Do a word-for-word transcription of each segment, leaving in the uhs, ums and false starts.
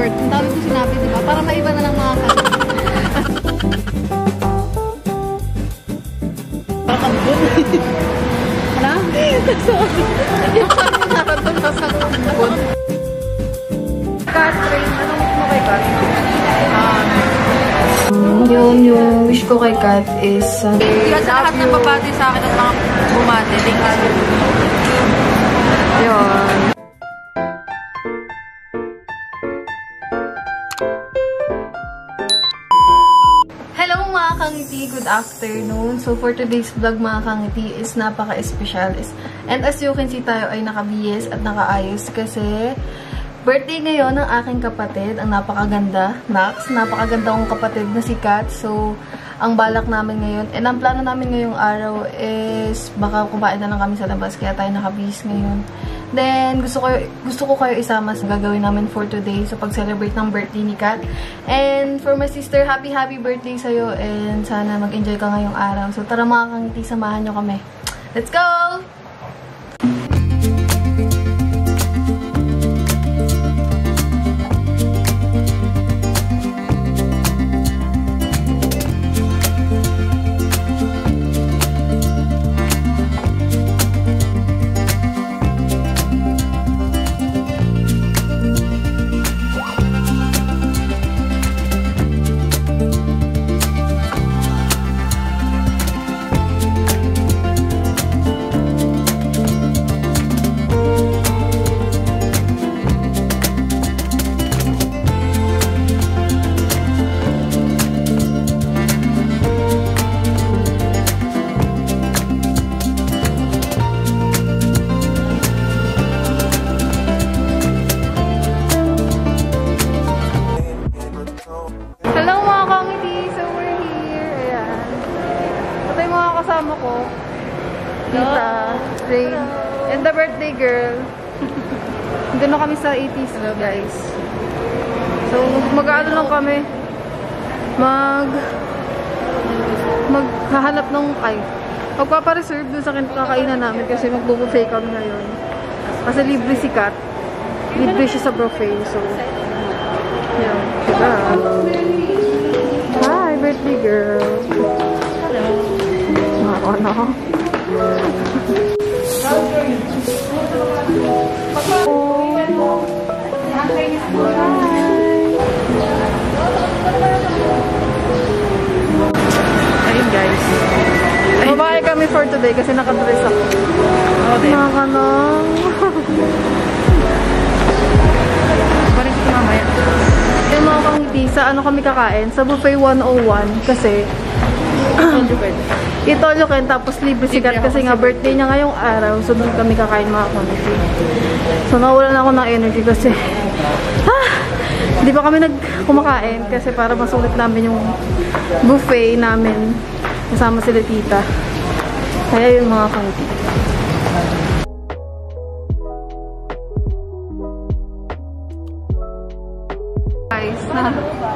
short. Ang dami ko sinabi, di ba? Para maiba na lang mga kanta. Para kang good. Ano? Yung parang naradol ka sa good. Catherine, anong wish mo kay Kat? Um, yun, yung wish ko kay Kat is... Uh, Kaya sa lahat ng babati sa akin at mga bumati. Thank you. Yun. Hello mga kangiti, good afternoon. So for today's vlog mga kangiti is napaka-espesyal. And as you can see, tayo ay nakabihis at nakaayos kasi birthday ngayon ng aking kapatid, ang napakaganda, Max. Napakaganda kong kapatid na si Kat. So, ang balak namin ngayon, and ang plano namin ngayong araw is baka kumain na lang kami sa labas, kaya tayo nakabihis ngayon. Then, gusto ko, gusto ko kayo isama sa gagawin namin for today, sa pag-celebrate ng birthday ni Kat. And for my sister, happy, happy birthday sa'yo, and sana mag-enjoy ka ngayong araw. So, tara mga kangiti, samahan nyo kami. Let's go! Kasama ko, Tita, Rain, and the birthday girl. Doon na kami sa eighties, guys. So, mag-ano lang kami. Mag... Maghahanap ng... Ay, magpapareserve doon sa kakainan namin kasi magbubuffet kami ngayon. Kasi libre si Kat. Libre siya sa buffet, so... Yan. Diba? Hi, birthday girl. Oh, no. Ayun guys. Babae kami for today kasi nakadress ako. Oh, nakakanong. Balik ko mamaya. Yung mga kangiti, sa ano kami kakain? Sa buffet one oh one kasi Itoloken, tapos libre si Kat kasi nga birthday niya ngayong araw. So, doon kami kakain mga kangiti. So, nawalan ako ng energy kasi ah, di ba kami nagkumakain kasi para masulit namin yung buffet namin kasama sila tita. Kaya yung mga kangiti. Guys, na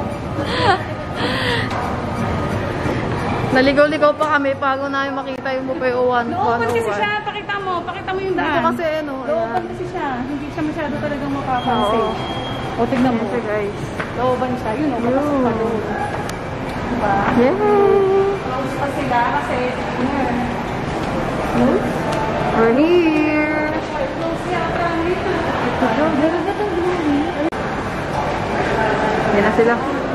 naligaw-ligaw pa kami bago namin makita yung buffet o one. Looban kasi siya. Pakita mo. Pakita mo yung daan. Dito kasi ano. Looban kasi siya. Hindi siya masyado talagang makapansin. Oo. O, tignan mo. Ito guys. Looban siya. Yun o. Kapasok pa doon. Diba? Yay! Close pa sila kasi Hmm? We're here! close yata nito. Yan na sila.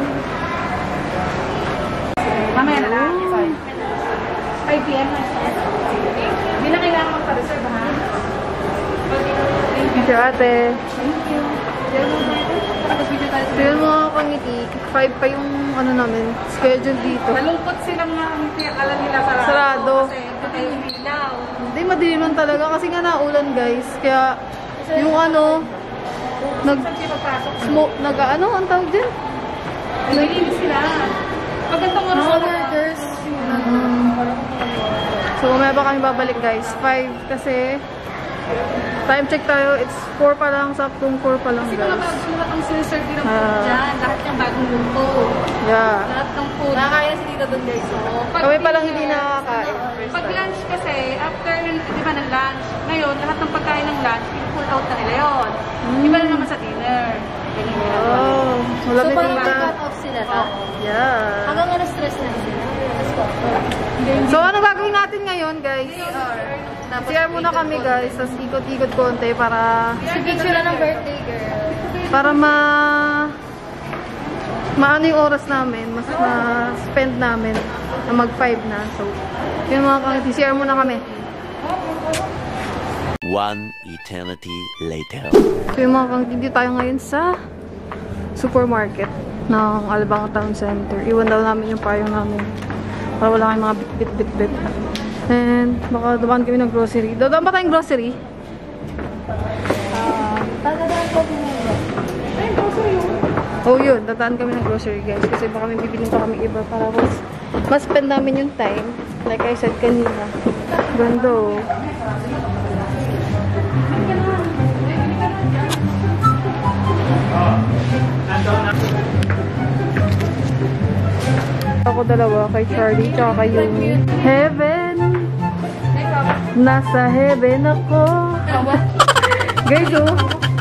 Mamaya na lang. five p m na siya. Hindi na kailangan magpa-reserve, ha? Thank you, ate. Thank you. Tignan mo mga kangiti. five pa yung ano namin, schedule dito. Nalungkot silang nga ang alam nila sarado. Sarado. Kasi patay yung ilaw. Hindi, madilim talaga kasi nga naulan guys. Kaya yung ano, nag smoke, nag ano, ang tawag din? Naiinis sila. Pag gantong oras Mga workers. Mm. So, umaya pa kami babalik guys. five kasi time check tayo. It's four pa lang. Saktong four pa lang kasi guys. mga sulat ang siniserve din ng food Ah. dyan. Lahat ng bagong luto. Yeah. Lahat ng food. Nakakaya si Tita doon guys. So, pag Kami pa lang dinner, hindi nakakain. Pag lunch kasi, after, di ba ng lunch, ngayon, lahat ng pagkain ng lunch, pull out na nila yun. Mm. Iba na naman sa dinner. Ganun yan. Oh. Love So, ni parang Tita. may cut-off sila ta? Yeah. Hanggang alas stress na sila. Let's go. So, ano gagawin natin ngayon, guys? C R muna kami, guys. Tapos ikot-ikot konti para Si picture na ng birthday girl. para ma maano yung oras namin, mas ma-spend namin na mag five na. So, yun mga kangiti, C R muna kami. One eternity later. So, yung mga kangiti, dito tayo ngayon sa supermarket ng Alabang Town Center. Iwan daw namin yung payong namin para wala kayong mga bit-bit-bit-bit. And, baka dumaan kami ng grocery. Dadaan ba tayong grocery? Tagadaan ko din mo. Oh, yun. Dadaan kami ng grocery, guys. Kasi baka may bibilin pa kami iba para mas mas spend namin yung time. Like I said kanina. Ganda, oh. Ako dalawa, kay Charlie, tsaka kay Yumi. Heaven! Nasa heaven ako! Guys, oh!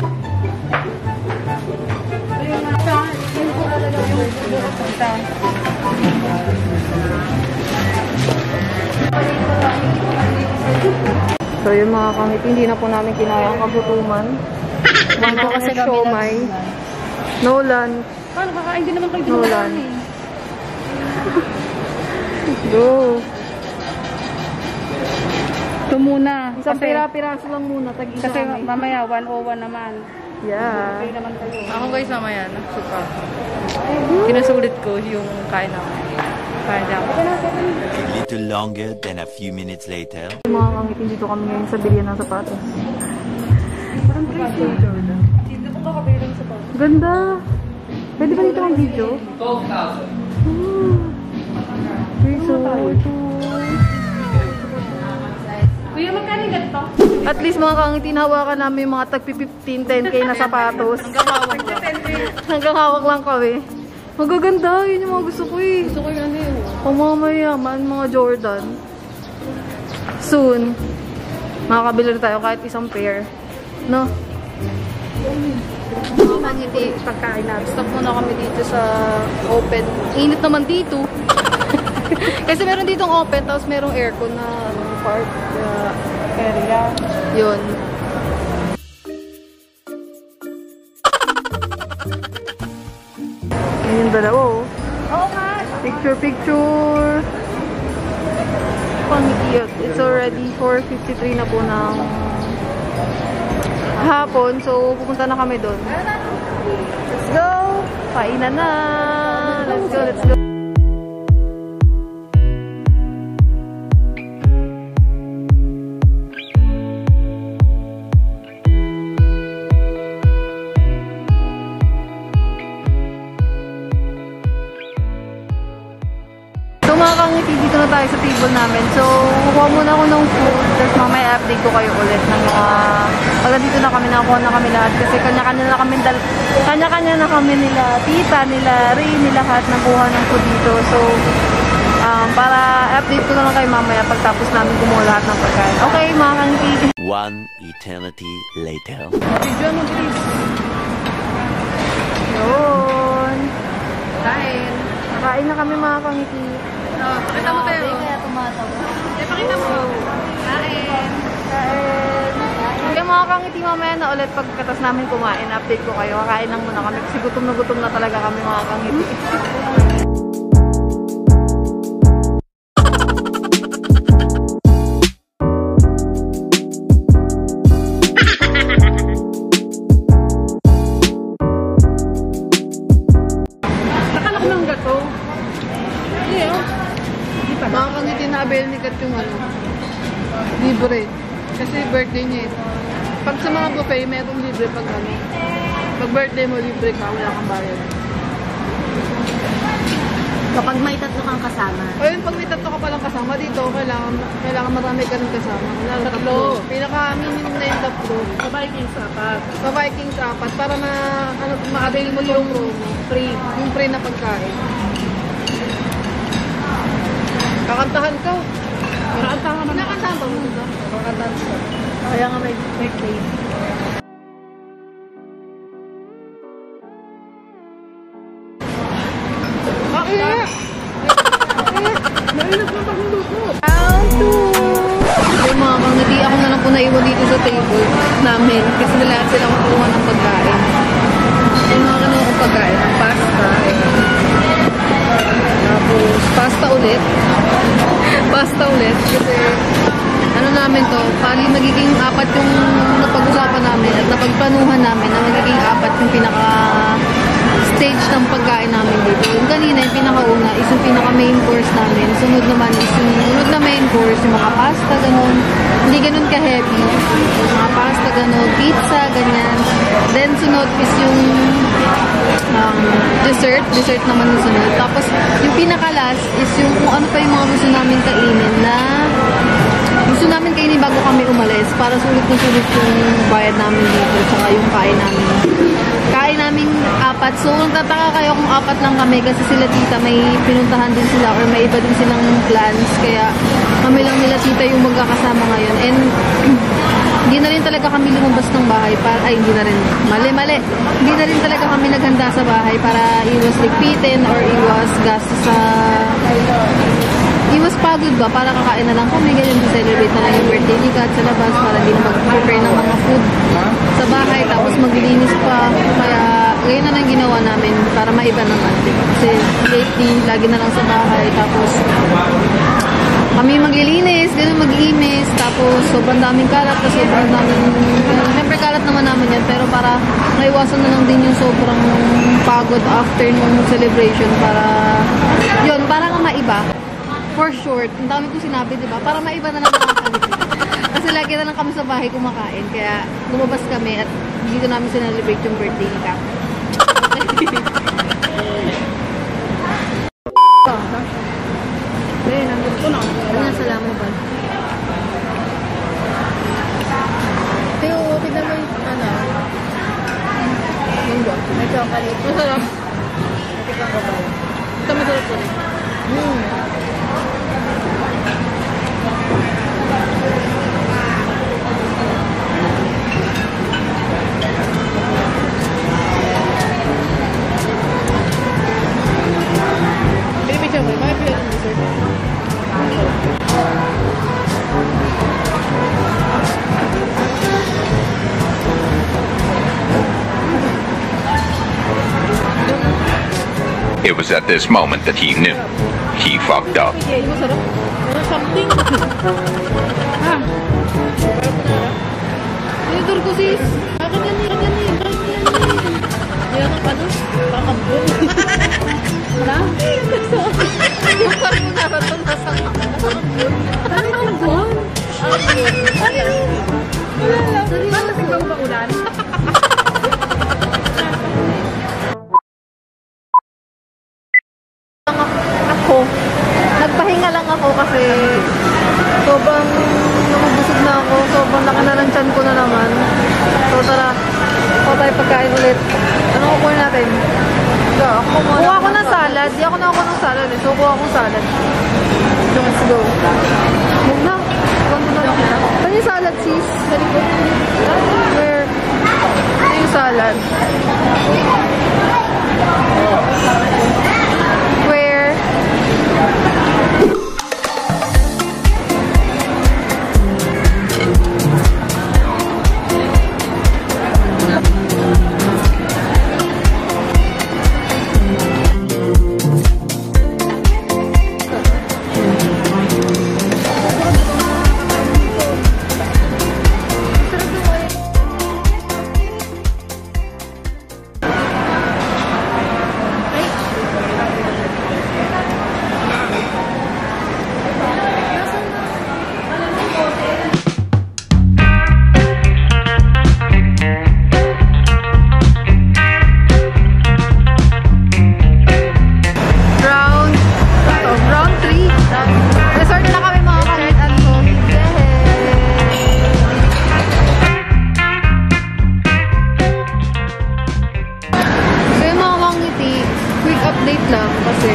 So, yung mga kangiti, hindi na po namin kinaya ang kagutuman. Kumain po kami siomay. Nolan. Paano kakain din naman kayo Nolan. Go. Ito muna. Isang Kasi, pira-piraso lang muna. Tag-isa kasi kami. mamaya one oh one naman. Yeah. Okay naman kayo. Ako guys, mamaya na. Suka. Kinasulit ko yung kain namin. Kain namin. A little longer than a few minutes later. Yung mga kangitin dito kami ngayon sa bilihan ng sapatos. Parang crazy. Dito ko kakabili ng sapatos. Ganda. Pwede ba dito ang video? twelve thousand. Piso. Kuya, magkano yung ganito? At least mga kangitin, hawakan namin yung mga tag fifteen, ten K na sapatos. Hanggang hawak lang kami. Magaganda. Yun yung mga gusto ko eh. Gusto ko yung ano yun. Ang mga mayaman, mga Jordan. Soon, makakabili na tayo kahit isang pair. No? Mga pangiti. Pagkain natin. Stop muna kami dito sa open. Init naman dito. Kasi meron ditong open, tapos merong aircon na ano, park uh, area. Yun. Yan yung dalawa oh. Oo nga. Picture, picture. Pangitiyot. It's already four fifty-three na po ng hapon. So, pupunta na kami doon. Let's go! Painan na! Let's go, let's go! So mga kangiti, dito na tayo sa table namin. So, kukuha muna ako ng food. Tapos mamaya update ko kayo ulit ng mga... Pag dito na kami, nakakuha na kami lahat. Kasi kanya-kanya na kami dal... Kanya-kanya na kami nila tita, nila Ray, nila lahat nakuha ng food dito. So, um, para update ko na lang kayo mamaya pagtapos namin kumuha lahat ng pagkain. Okay, mga kangiti. One eternity later. Video mo, please. Yun. Kain. Nakain na kami mga kangiti. Oh, pakita mo tayo. Kaya tumatawa. Eh, pakita mo. Kain. Kain. Yung mga kangiti mamaya na ulit pagkatas namin kumain, update ko kayo. Kakain lang muna kami kasi gutom na gutom na talaga kami mga kangiti. Nakalak ng gato. Hindi oh. Mga kangiti na abel ni Kat yung ano, libre. Kasi birthday niya eh. Pag sa mga buffet, merong libre pag ano. Pag birthday mo, libre ka, wala kang bayad. Kapag may tatlo kang kasama. O yun, pag may tatlo ka palang kasama dito, kailangan, kailangan marami ka rin kasama. Kailangan tatlo. Pinaka-minimum na yung tatlo. Sa Vikings apat. Sa Vikings apat, para ma, ano, ma-avail mo yung free. Yung free na pagkain. Kakantahan ka. Nakantahan naman. Nakantahan pa mo dito. Kakantahan ka. Kaya nga may, may play. Mainit na pagluto mo. Round two! So mga kangiti, ako na lang po naiwan dito sa table namin kasi wala silang kuha ng pagkain. Yung mga kanuha kong pagkain, ang pasta. Eh. Tapos, pasta ulit. Pasta ulit. Kasi, ano namin to, pali magiging apat yung napag-usapan namin at napagplanuhan namin na magiging apat yung pinaka stage ng pagkain namin dito. Yung kanina, yung pinakauna is yung pinaka-main course namin. Sunod naman is yung sunod na main course, yung mga pasta, ganun. Hindi ganun ka-heavy. Mga pasta, ganun. Pizza, ganyan. Then, sunod is yung um, dessert. Dessert naman yung sunod. Tapos, yung pinaka-last is yung kung ano pa yung mga gusto namin kainin na gusto namin kainin bago kami umalis para sulit na sulit yung bayad namin dito tsaka yung kain namin. Kain namin apat. So, nagtataka kayo kung apat lang kami kasi sila tita may pinuntahan din sila or may iba din silang plans. Kaya kami lang nila tita yung magkakasama ngayon. And hindi na rin talaga kami lumabas ng bahay para, ay hindi na rin, mali mali. Hindi na rin talaga kami naghanda sa bahay para iwas ligpitin or iwas gastos sa iwas pagod ba para kakain na lang kami ganyan to celebrate na lang yung birthday ni Kat sa labas para din mag-prepare ng mga food sa bahay tapos maglilinis pa kaya ngayon na lang ginawa namin para maiba naman kasi lately lagi na lang sa bahay tapos kami maglilinis ganun mag-iimis tapos sobrang daming kalat tapos sobrang daming siyempre kalat naman namin yan pero para maiwasan na lang din yung sobrang pagod after nung celebration para yun para nga maiba. For short, ang dami ko sinabi, di ba? Para maiba na lang kami. Kasi lagi na lang kami sa bahay kumakain. Kaya lumabas kami at dito namin sinelebrate yung birthday ni Kap. Eh, nandun ko na. Ano na salamat ba? Pero okay naman yung ano. Yung ba? May chocolate. Masarap. Tikang ko ba? Ito masarap ko rin. Hmm. It was at this moment that he knew he fucked up. Masarap. Ano something? Ha? Tinidor ko sis. Bakit yan eh? Bakit yan eh? Bakit yan eh? Hindi ako ano? Pakablo. Wala? Yung carbonara to nasa Ano ang buwan? Ano? Wala lang. Basta tingnan ko ba ulan? ako. Nagpahinga lang ako kasi sobrang nabubusog na ako. Sobrang laki na ng tiyan ko na naman. So tara, kuha tayo pagkain ulit. Ano kukuha natin? Kuha ako ng salad. Di ako nakakuha ng salad eh. So kuha akong salad. Let's go. Huwag na. Huwag na lang. Saan yung salad sis? Sa likod. Where? Ito yung salad. Where? update lang kasi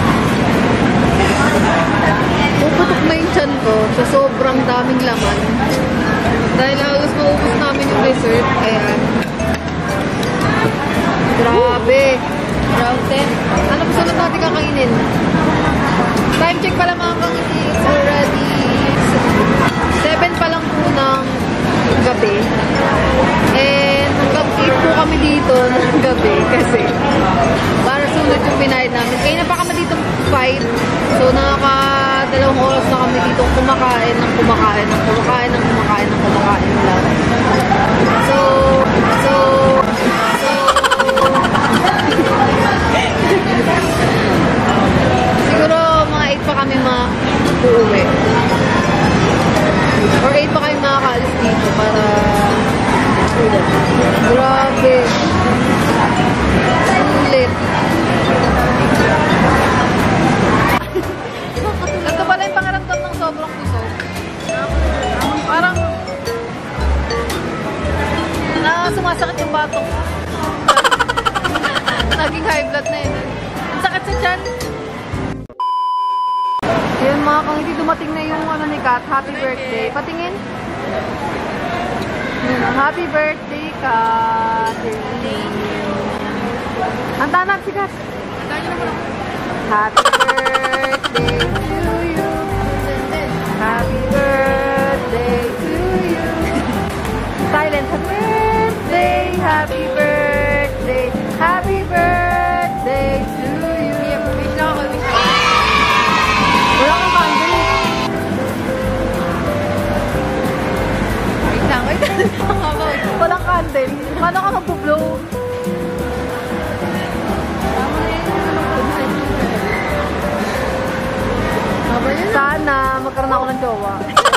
puputok na yung tiyan ko sa sobrang daming laman. Dahil halos maubos namin yung dessert. Ayan. Grabe. Routed. Ano ba sunod natin kakainin? Time check pala mga kangiti. It's already seven pa lang po ng gabi. And hanggang eight po kami dito ng gabi kasi para sunod yung pinahid namin. Kaya na pa kami dito five. So nakakadalawang oras na kami dito kumakain ng kumakain ng kumakain ng kumakain ng kumakain lang. So, so, so, siguro mga eight pa kami ma-uuwi. Or eight pa kami makakaalis dito para grabe. Sulit. Ito pala yung pangaramdam ng sobrang kusog. Parang na sumasakit yung batok. Naging high blood na yun. Ang sakit sa tiyan. Yun mga kangiti, dumating na yung ano ni Kat. Happy birthday. Patingin. Happy birthday, Kat. Ang tanak si Kat. Happy birthday to you. Happy birthday to you. Silent. Happy birthday. Happy birthday. Happy birthday to you. Wish na ako. Wish na ako. Wala kang candle. Wait lang. Wait lang. Walang candle. Paano ka mag-blow? Sana magkaroon ako ng jowa.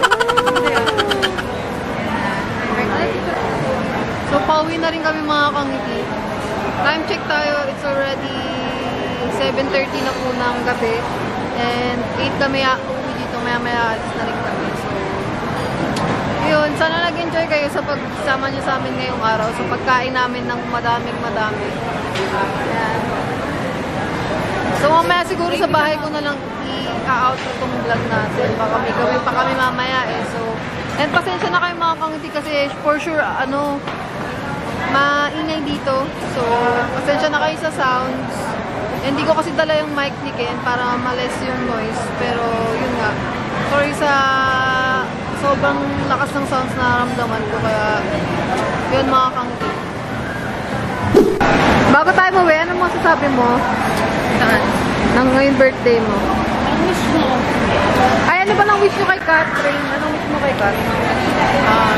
So, pauwi na rin kami mga kangiti. Time check tayo. It's already seven thirty na po ng gabi. And eight kami uuwi dito. Maya-maya alis na rin kami. So, yun. Sana nag-enjoy kayo sa pagsama nyo sa amin ngayong araw. Sa pagkain namin ng madaming madami. Ayan. So, mamaya siguro sa bahay ko na lang i-out itong vlog natin. Baka may gawin pa kami mamaya eh. So, and pasensya na kayo mga kangiti kasi for sure, ano, maingay dito. So, pasensya na kayo sa sounds. Hindi ko kasi dala yung mic ni Ken para malis yung noise. Pero, yun nga. Sorry sa sobrang lakas ng sounds na naramdaman ko. Kaya, yun mga kangiti. Bago tayo mawi, ano masasabi mo? Saan? Nang ngayon birthday mo. Ang wish mo. Ay, ano ba nang wish nyo kay Catherine? Anong wish mo kay Kat? Um,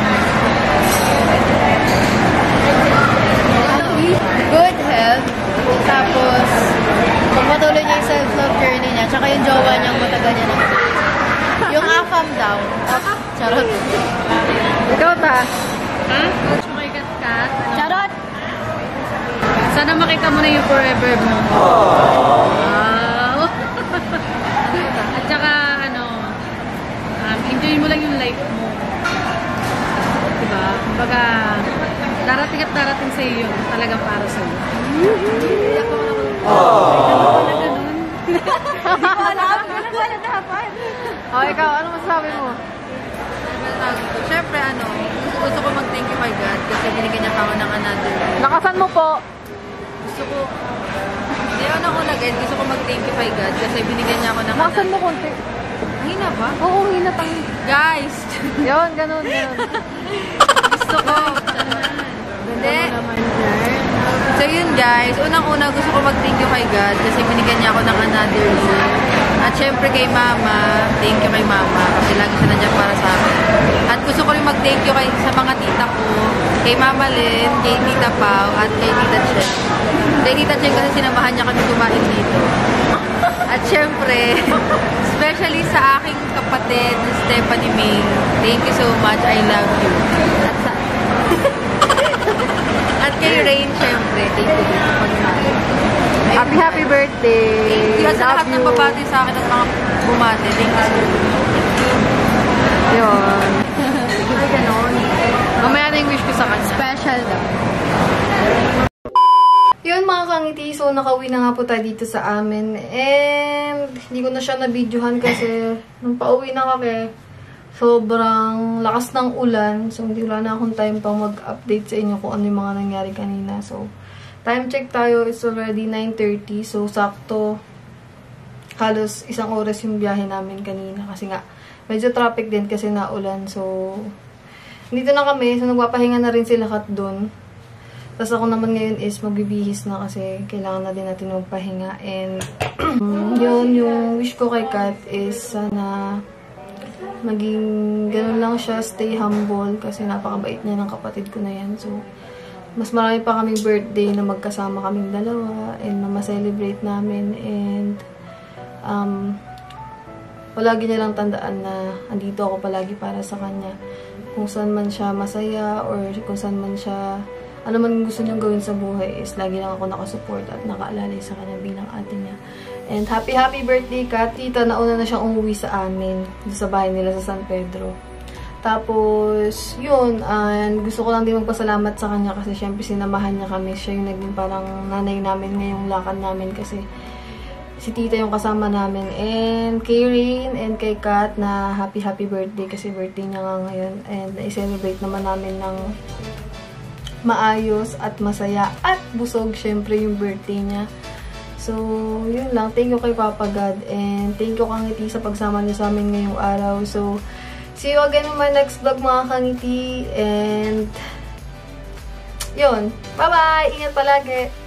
good health. Tapos, pagpatuloy niya yung self-love journey niya. Tsaka yung jowa niyang matagal niya na. Yung calm down. Charot. Ikaw ta? Ha? Wish mo kay Kat? Charot! Sana makita mo na yung forever mo. Wow! At saka, ano, um, enjoy mo lang yung life mo. Diba? Kumbaga, darating at darating sa'yo yun. Talagang para sa'yo. Iyak ako naman. Oh! Wala ganun. Hindi ko alam. Wala dapat. O, ikaw, ano masasabi mo? Siyempre, ano, gusto ko mag-thank you kay God kasi binigyan niya pa ako ng another. Nakasan mo po? Gusto ko, hindi ako na una guys, gusto ko mag-thank you kay God kasi binigyan niya ako ng Nakasan mo konti? Hina ba? Oo, hinatang. Guys! Yun, ganun, ganun. Gusto ko. Hindi. So yun guys, unang-una gusto ko mag-thank you kay God kasi binigyan niya ako ng another year. At syempre kay Mama, thank you kay Mama kasi lagi siya nandiyan para sa akin. At gusto ko rin mag-thank you kay, sa mga tita ko, kay Mama Lynn, kay Tita Pao, at kay Tita Chen. Kay Tita Chen kasi sinamahan niya kami kumain dito. At syempre, especially sa aking kapatid, Stephanie May, thank you so much, I love you. At sa At kay Rain, syempre, thank you din sa pagkain. Happy, happy birthday. Thank you sa lahat ng babati sa akin at mga bumati. Thank you so much. Yun. Ay, ganon. Mamaya na yung wish ko sa kanya. Special daw. Yun mga kangiti, so nakauwi na nga po tayo dito sa amin. And hindi ko na siya na-videohan kasi nung pauwi na kami, sobrang lakas ng ulan. So hindi wala na akong time pang mag-update sa inyo kung ano yung mga nangyari kanina. So, Time check tayo, it's already nine thirty. So, sakto. Halos isang oras yung biyahe namin kanina. Kasi nga, medyo traffic din kasi naulan. So, dito na kami. So, nagpapahinga na rin sila kat doon. Tapos ako naman ngayon is magbibihis na kasi kailangan na din natin magpahinga. And, yun, yung wish ko kay Kat is sana maging ganun lang siya, stay humble kasi napakabait niya ng kapatid ko na yan. So, mas marami pa kaming birthday na magkasama kaming dalawa and na ma-celebrate namin. And, um, palagi niya lang tandaan na andito ako palagi para sa kanya. Kung saan man siya masaya or kung saan man siya ano man gusto niyang gawin sa buhay is lagi lang ako nakasupport at nakaalalay sa kanya bilang ate niya. And happy happy birthday, Kat. Tita, nauna na siyang umuwi sa amin sa bahay nila sa San Pedro. Tapos, yun, and gusto ko lang din magpasalamat sa kanya kasi syempre sinamahan niya kami. Siya yung naging parang nanay namin ngayong lakad namin kasi si Tita yung kasama namin. And kay Rain and kay Kat na happy happy birthday kasi birthday niya nga ngayon. And i-celebrate naman namin ng maayos at masaya at busog syempre yung birthday niya. So, yun lang. Thank you kay Papa God and thank you Kangiti sa pagsama niyo sa amin ngayong araw. So, see you again in my next vlog mga Kangiti and yun. Bye-bye! Ingat palagi!